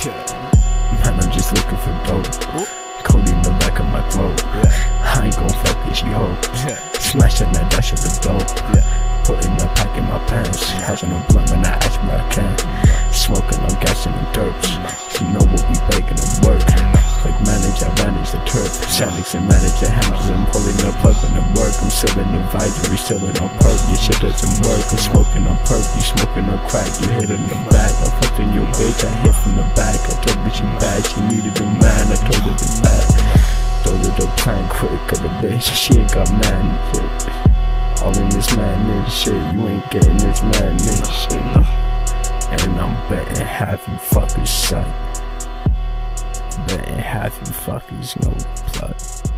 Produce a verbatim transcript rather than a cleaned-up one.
Man, I'm just looking for dope. Cold in the back of my throat. I ain't gon' fuck this, you hoe. Smashing that dash of the dope. Putting the pack in my pants. Hashing a blunt when I ask where I can. Smoking, I'm gassing the derps. You know what we baking and work. Like manage, I manage the turf. Sandix and manage the handles. I'm pulling the plug when it work. I'm still in advisory, still in on perk. Your shit doesn't work. I'm smoking on perk. You smoking on crack. You hit in the back. I fucked in your bitch. I hit from the back. I told her she bad. She needed a man. I told her to back. Told her to plan quick. Cause the bitch, she ain't got man shit. All in this man nigga shit. You ain't getting this man nigga shit. And I'm betting half you fuckers suck. Betting half you fuckers no plug.